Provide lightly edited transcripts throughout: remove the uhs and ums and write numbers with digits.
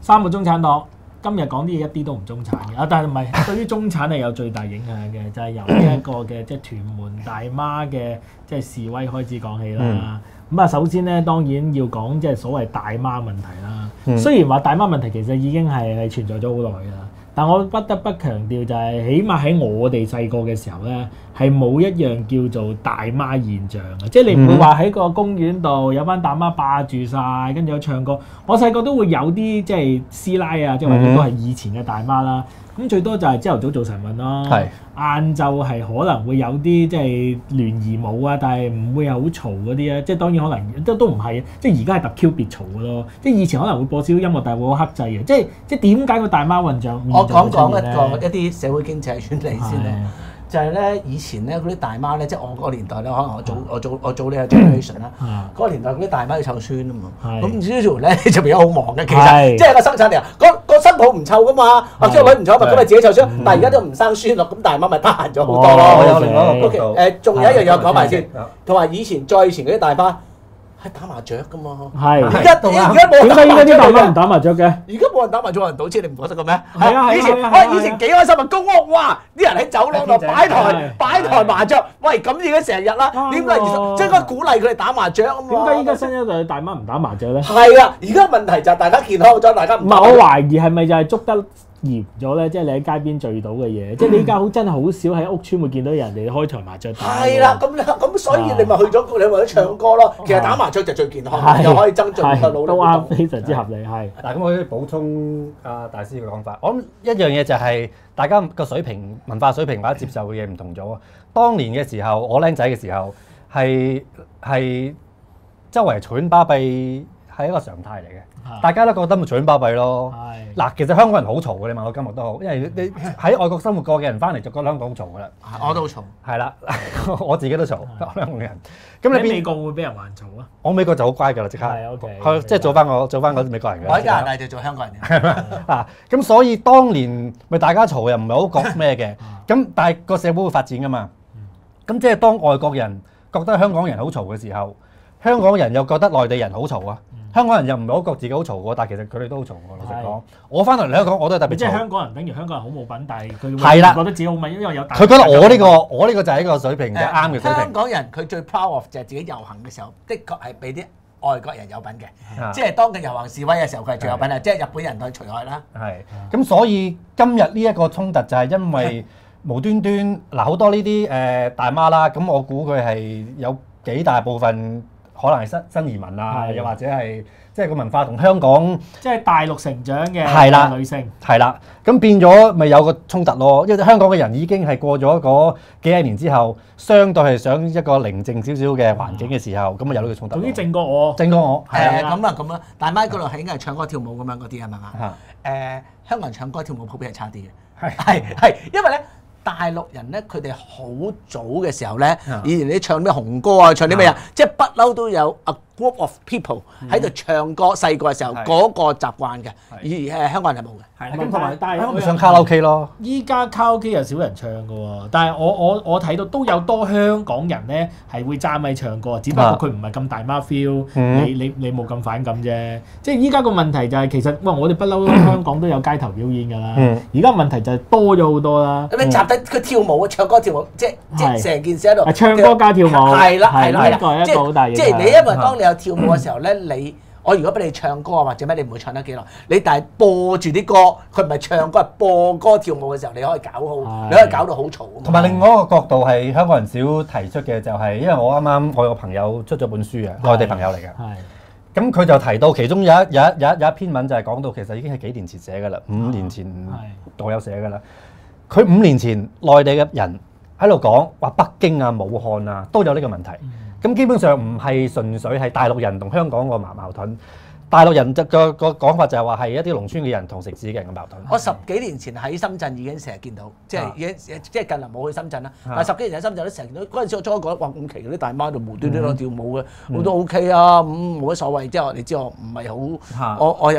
三個中產黨。今日講啲嘢一啲都唔中產嘅，但係唔係對於中產係有最大影響嘅，就係由呢一個嘅即係屯門大媽嘅即係示威開始講起啦。咁啊，首先咧當然要講即係所謂大媽問題啦。雖然話大媽問題其實已經係存在咗好耐㗎啦，但我不得不強調就係，起碼喺我哋細個嘅時候咧，係冇一樣叫做大媽現象嘅，即係你唔會話喺個公園度有班大媽霸住晒，跟住有唱歌。我細個都會有啲即係師奶啊，即係或者都係以前嘅大媽啦。咁最多就係朝頭早做晨運咯，晏晝係可能會有啲即係聯誼舞啊，但係唔會係好嘈嗰啲啊。即係當然可能都唔係，即係而家係特 Q 別嘈嘅咯。即係以前可能會播少少音樂，但係會好克制嘅。即係點解個大媽運象？ 我講一啲社會經濟原理先啦。就係咧，以前咧嗰啲大媽咧，即係我嗰個年代咧，可能我早呢個 generation 啦。嗰個年代嗰啲大媽要湊孫啊嘛，咁呢條咧就變咗好忙嘅。其實即係個生產力啊，個新抱唔湊噶嘛，或者個女唔湊，咁咪自己湊孫。但係而家都唔生孫咯，咁大媽咪得閒咗好多咯。 我有另外一個角度。 仲有一樣嘢講埋先，同埋以前嗰啲大媽係打麻雀噶嘛。 係。 而家冇人打麻雀。 點解依家啲大媽唔打麻雀嘅？ 而家冇人打麻雀，冇人賭錢，你唔覺得嘅咩？ 係啊， 以前幾開心啊！公屋哇，啲人喺走廊度擺台麻雀，喂咁已經成日啦。點解即係應該鼓勵佢哋打麻雀啊嘛？ 點解依家新一代大媽唔打麻雀咧？ 係啊，而家問題就係大家健康咗，大家唔。 唔係，我懷疑係咪就係捉得嚴咗咧？即係你喺街邊聚到嘅嘢，即係你依家真係好少喺屋村會見到人哋開台麻雀打。 係啦，咁所以你咪去咗，你為咗唱歌咯。其實打麻雀就最健康，又可以增進個腦力。 都啱，非常之合理。係。 嗱，咁我要補充阿大師嘅講法。我諗一樣嘢就係大家個水平、文化水平或者接受嘅嘢唔同咗。當年嘅時候，我僆仔嘅時候係周圍嘈喧巴閉係一個常態嚟嘅。大家都覺得咪嘈喧巴閉咯。嗱，其實香港人好嘈嘅，你問我今日都好，因為你喺外國生活過嘅人翻嚟就覺得香港好嘈噶啦。 我都好嘈。係啦， 我自己都嘈，香港嘅人。 咁你美國會俾人還嘈啊？ 我美國就好乖㗎啦，即刻。 係 OK。 即係做翻嗰啲美國人嘅。 我喺加拿大就做香港人嘅。 啊，咁所以當年咪大家嘈又唔係好講咩嘅，咁但係個社會會發展㗎嘛。咁即係當外國人覺得香港人好嘈嘅時候，香港人又覺得內地人好嘈啊。香港人又唔係好覺得自己好嘈喎，但係其實佢哋都好嘈喎。老實講，我翻嚟香港我都係特別嘈。 即係香港人等於香港人好冇品，但係佢係啦， 覺得自己好品，因為有大。 佢覺得我呢個就係一個水平，就啱嘅水平。 香港人佢最 proud of 就係自己遊行嘅時候，的確係比啲外國人有品嘅。即係當佢遊行示威嘅時候，佢係最有品啊！即係日本人去除外啦。 係。咁所以今日呢一個衝突就係因為無端端嗱好多呢啲大媽啦，咁我估佢係有幾大部分。可能係新移民啊，又或者係即係個文化同香港即係大陸成長嘅女性， 係啦，咁變咗咪有個衝突咯。因為香港嘅人已經係過咗嗰幾廿年之後，相對係想一個寧靜少少嘅環境嘅時候，咁咪有呢個衝突。 總之靜過我， 靜過我。 咁啦，大媽嗰度係應該係唱歌跳舞咁樣嗰啲係咪啊？香港人唱歌跳舞普遍係差啲嘅，係，因為咧。大陸人咧，佢哋好早嘅時候咧，以前你唱咩紅歌啊，唱啲咩啊，即係不嬲都有 a group of people 喺度唱歌。細個嘅時候嗰個習慣嘅，而香港人係冇嘅。 係咁同埋，但係咪唱卡拉 OK 咯。 依家卡拉 OK 又少人唱嘅喎，但係我睇到都有多香港人咧係會揸咪唱歌，只不過佢唔係咁大媽 feel，你冇咁反感啫。即係依家個問題就係其實我哋不嬲香港都有街頭表演㗎啦。而家問題就係多咗好多啦。 咁你集體佢跳舞啊，唱歌跳舞，即係成件事喺度。 唱歌加跳舞。係啦， 呢個係一個好大嘢。 即係你因為當你有跳舞嘅時候咧，我如果俾你唱歌啊或者咩，你唔會唱得幾耐。你但係播住啲歌，佢唔係唱歌，係播歌跳舞嘅時候，你可以搞到好嘈。 同埋另外一個角度係香港人少提出嘅就係，因為我啱啱我有個朋友出咗本書啊，內地朋友嚟嘅。咁佢就提到其中有一篇文就係講到其實已經係幾年前寫㗎啦，5年前我有寫㗎啦。佢5年前內地嘅人喺度講話北京啊、武漢啊都有呢個問題。咁基本上唔係純粹係大陸人同香港個矛盾，大陸人個講法就係話係一啲農村嘅人同城市嘅人嘅矛盾。 我10幾年前喺深圳已經成日見到，即係近年冇去深圳啦，但係10幾年前喺深圳都成日見到。嗰陣時我初覺得哇咁奇嗰啲大媽度無端端喺度跳舞嘅，我都 OK 啊，冇乜所謂。即係你知我唔係好，我又唔會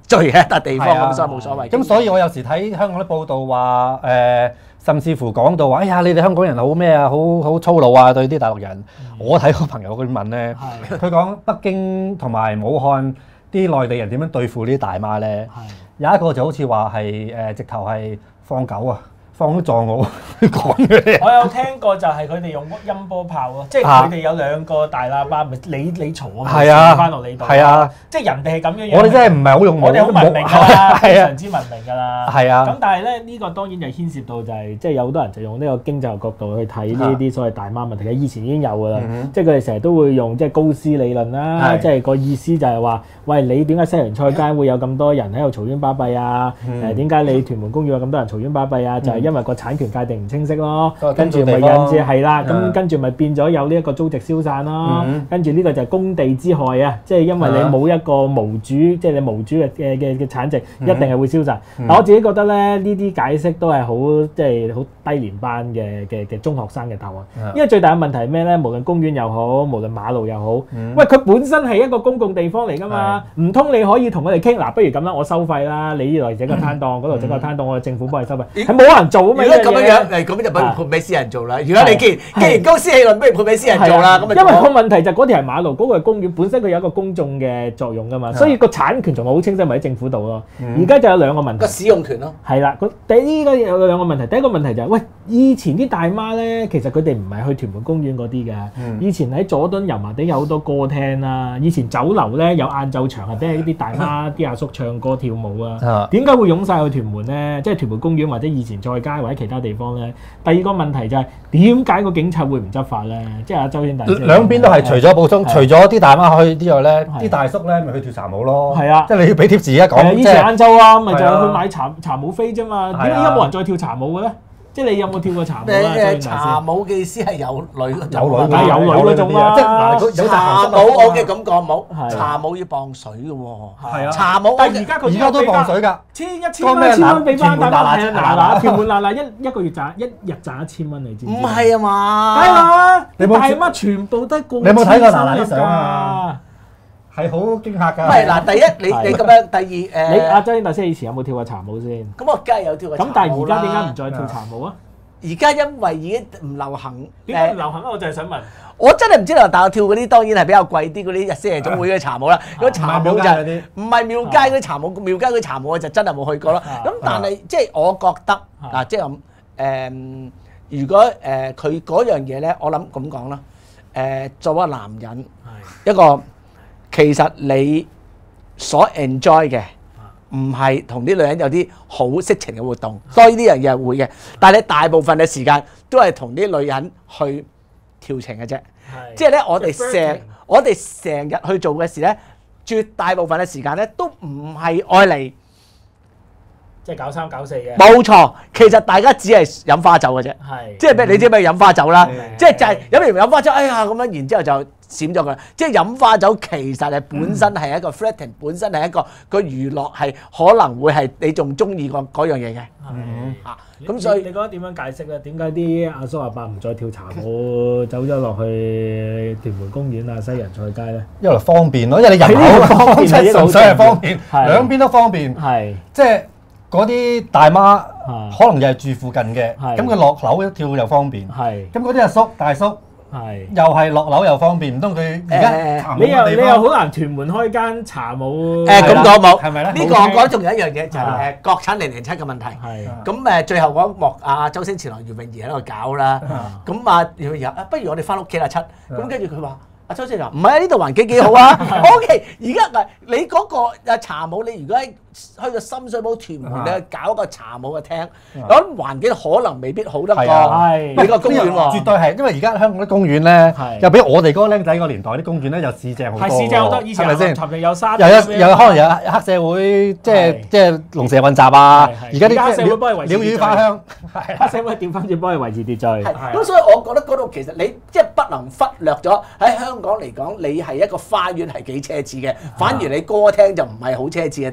聚嘅一笪地方咁，所以冇所謂。 咁所以我有時睇香港啲報道話甚至乎講到話，哎呀，你哋香港人好咩啊，好粗魯啊，對啲大陸人。我睇個朋友佢問咧，佢講北京同埋武漢啲內地人點樣對付呢啲大媽咧？有一個就好似話係直頭係放狗啊！放咗撞我講嘅。 我有聽過就係佢哋用音波炮咯，即係佢哋有兩個大喇叭，咪你嘈我，翻落你度。係啊，即係人哋係咁樣樣。 我哋真係唔係好用武， 我哋好文明㗎啦，非常之文明㗎啦。 係啊。 咁但係咧呢個當然就牽涉到就係即係有好多人就用呢個經濟學角度去睇呢啲所謂大媽問題。以前已經有㗎啦，即係佢哋成日都會用即係高斯理論啦，即係個意思就係話，喂，你點解西洋菜街會有咁多人喺度嘈冤巴閉啊？點解你屯門公園有咁多人嘈冤巴閉啊？就係因為個產權界定唔清晰咯，跟住咪引致係啦，咁跟住咪變咗有呢一個租值消散咯，跟住呢個就係公地之害啊，即係因為你冇一個無主，即係你無主嘅產值，一定係會消散。但我自己覺得咧，呢啲解釋都係好即係好低年班嘅中學生嘅答案，因為最大嘅問題係咩咧？無論公園又好，無論馬路又好，喂，佢本身係一個公共地方嚟㗎嘛，唔通你可以同佢哋傾嗱，不如咁啦，我收費啦，你呢度整個攤檔，嗰度整個攤檔，我哋政府幫你收費，係冇人做啊嘛。 咁就不如判俾私人做啦。如果你既然高斯氣論，不如判俾私人做啦。咁因為個問題就係嗰條係馬路，嗰個係公園，本身佢有一個公眾嘅作用㗎嘛，所以個產權仲係好清晰，咪喺政府度咯。而家就有兩個問題。 個使用權咯。 係啦，第一個有兩個問題。第一個問題就係，喂，以前啲大媽咧，其實佢哋唔係去屯門公園嗰啲嘅，以前喺佐敦油麻地有好多歌廳啦，以前酒樓咧有晏晝場係俾啲大媽啲阿叔唱歌跳舞啊。點解會湧晒去屯門咧？即係屯門公園或者以前菜街或者其他地方咧？第二個問題就係點解個警察會唔執法咧？即係阿周兄大兩邊都係除咗補充，除咗啲大媽去之外咧，啲大叔咧咪去跳茶舞咯。係啊，即係你要俾貼士而家講。 以前晏晝啊，咪就係去買茶舞飛啫嘛。點解而家冇人再跳茶舞嘅咧？即係你有冇跳過茶舞啊？ 茶舞嘅意思係有女嗰種， 有女嗰種啦。 即係茶舞我嘅感覺冇，茶舞要磅水嘅喎。係啊，茶舞但係而家都磅水㗎， 1000蚊俾翻大家係啊，嗱，屯門嗱一個月賺一日賺1000蚊，你知唔知？ 唔係啊嘛， 係啊，你大媽全部都過。 你有冇睇過嗱啲相啊？係好驚嚇㗎！ 唔係嗱，第一你咁樣，第二你阿周兄大師以前有冇跳過茶舞先？ 咁我梗係有跳過茶舞啦。 咁但係而家點解唔再跳茶舞啊？ 而家因為已經唔流行。 點解唔流行啊？我就係想問。 我真係唔知啦，但係跳嗰啲當然係比較貴啲嗰啲日式夜總會嘅茶舞啦。如果茶舞就唔係廟街嗰啲茶舞，廟街嗰啲茶舞我就真係冇去過啦。咁但係即係我覺得嗱，即係咁如果佢嗰樣嘢咧，我諗咁講啦。作為男人一個。其實你所 enjoy 嘅唔係同啲女人有啲好色情嘅活動，所以呢樣嘢係會嘅。但係你大部分嘅時間都係同啲女人去調情嘅啫。即係咧，我哋成日去做嘅事咧，絕大部分嘅時間咧都唔係愛嚟即係搞三搞四嘅。 冇錯，其實大家只係飲花酒嘅啫。即係你知咩飲花酒啦？即係就係飲花酒，哎呀咁樣，然之後就閃咗佢。即係飲花酒其實係本身係一個 flirting，本身係一個娛樂，係可能會係你仲中意嗰樣嘢嘅。咁所以你覺得點樣解釋咧？點解啲阿叔阿伯唔再跳茶舞，走咗落去屯門公園啊、西洋菜街咧？因為方便咯，因為你人口方便，純粹係方便，兩邊都方便。係即係。嗰啲大媽可能又係住附近嘅，咁佢落樓一跳又方便。咁嗰啲阿叔大叔又係落樓又方便，唔通佢而家你又好難屯門開間茶舞？咁講冇，係咪咧？呢個我覺得仲有一樣嘢就係國產007嘅問題。咁最後嗰一幕周星馳同袁詠儀喺度搞啦。咁袁詠儀不如我哋翻屋企啦，咁跟住佢話。周星話：唔係啊，呢度環境幾好啊。OK， 而家你嗰個茶舞，你如果去到深水埗屯門，你去搞個茶舞嘅廳，我諗環境可能未必好得過你個公園喎。絕對係，因為而家香港啲公園咧，又比我哋嗰個僆仔個年代啲公園咧，又市正好多。係市正好多，以前係咪先？尋日有沙，又可能有黑社會，即係龍蛇混雜啊。而家啲黑社會幫你維持鳥語花香，黑社會調翻轉幫你維持秩序。咁所以我覺得嗰度其實你即係不能忽略咗喺香港嚟講，你係一個花園係幾奢侈嘅，反而你歌廳就唔係好奢侈嘅地方。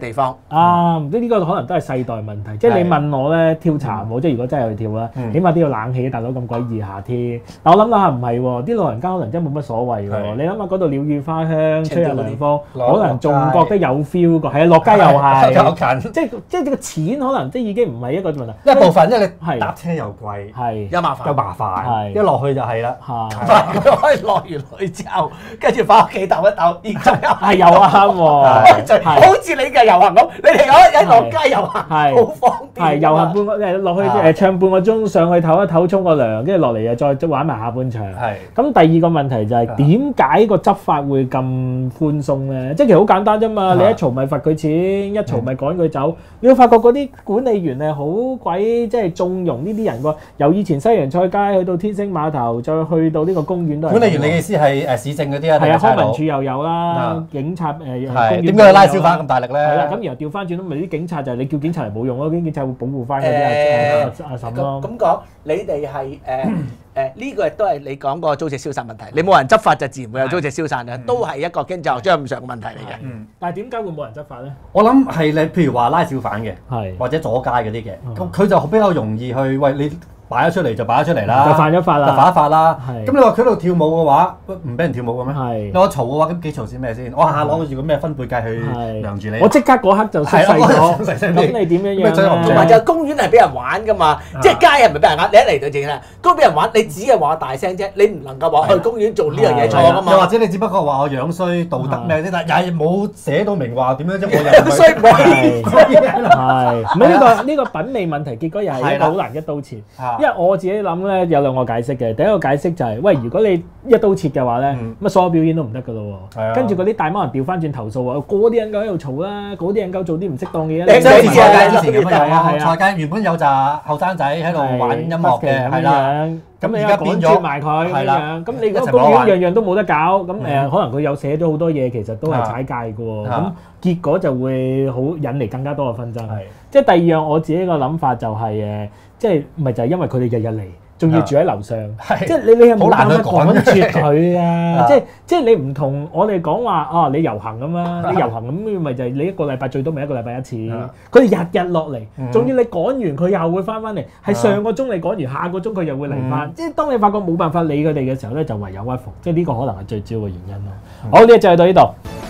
呢個可能都係世代問題。即係你問我咧跳茶舞，即係如果真係去跳啦，起碼都要冷氣，大佬咁鬼熱夏天。但我諗下唔係喎，啲老人家可能真係冇乜所謂喎。你諗下嗰度鳥語花香，吹下涼風，可能仲覺得有 feel 過。係啊，落街又係，即係個錢可能即係已經唔係一個問題。 一部分，因為你搭車又貴， 又麻煩， 一落去就係啦。 佢可以落完去之後，跟住翻屋企唞一唞，然之後係又啱喎， 好似你嘅遊行咁，你哋一落街遊行，好方便。 係遊行半個落去唱半個鐘，上去唞一唞，沖個涼，跟住落嚟又再玩埋下半場。咁第二個問題就係點解個執法會咁寬鬆咧？即係其實好簡單啫嘛，你一嘈咪罰佢錢，一嘈咪趕佢走。你會發覺嗰啲管理員係好鬼即係縱容呢啲人喎。由以前西洋菜街去到天星碼頭，再去到呢個公園都係。管理員，你嘅意思係市政嗰啲啊？係啊，康文署又有啦，警察係點解拉小販咁大力咧？係啦，咁然後調翻轉都咪啲警察就係你叫警察嚟冇用咯，啲警察會保護翻嗰啲阿嬸咯。咁講，你哋係呢個亦都係你講個租借消散問題。你冇人執法就自然會有租借消散嘅，都係一個經濟學張唔上嘅問題嚟嘅。 但係點解會冇人執法咧？ 我諗係你譬如話拉小販嘅，或者阻街嗰啲嘅，佢就比較容易去喂你。擺咗出嚟就擺咗出嚟啦， 就犯咗法啦， 就犯咗法啦。咁你話佢喺度跳舞嘅話，唔俾人跳舞嘅咩？你話嘈嘅話，咁幾嘈先咩先？我下下攞住個咩分貝計去量住你。我即刻嗰刻就縮細咗。咁你點樣樣？ 同埋就公園係俾人玩㗎嘛，即係街係唔係俾人呃？你一嚟就正啦，公園俾人玩，你只係話大聲啫，你唔能夠話去公園做呢樣嘢錯㗎嘛。 又或者你只不過話我樣衰、道德咩啫，但係又冇寫到明話點樣啫。我樣衰唔係。 係。呢個品味問題，結果又係一個好難一刀切。因為我自己諗咧有兩個解釋嘅，第一個解釋就係，喂，如果你一刀切嘅話咧，乜所有表演都唔得噶咯喎。跟住嗰啲大媽人調翻轉投訴話，嗰啲人夠喺度嘈啦，嗰啲人夠做啲唔適當嘅嘢。 你之前咁樣菜街原本有紮後生仔喺度玩音樂嘅，係啦。咁你而家變咗埋佢咁樣，咁你如果公園樣樣都冇得搞，咁可能佢有寫咗好多嘢，其實都係踩界嘅喎。咁結果就會好引嚟更加多嘅紛爭。即係第二樣我自己個諗法就係即係咪就係因為佢哋日日嚟，仲要住喺樓上，即係你係冇辦法趕絕佢啊！即係你唔同我哋講話你遊行咁啊，你遊行咁咪就係你一個禮拜最多咪一個禮拜一次。佢哋日日落嚟，仲要你趕完佢又會翻嚟，係上個鐘你趕完，下個鐘佢又會嚟翻。即係當你發覺冇辦法理佢哋嘅時候咧，就唯有屈服。即係呢個可能係最主要嘅原因咯。好，呢一集就到呢度。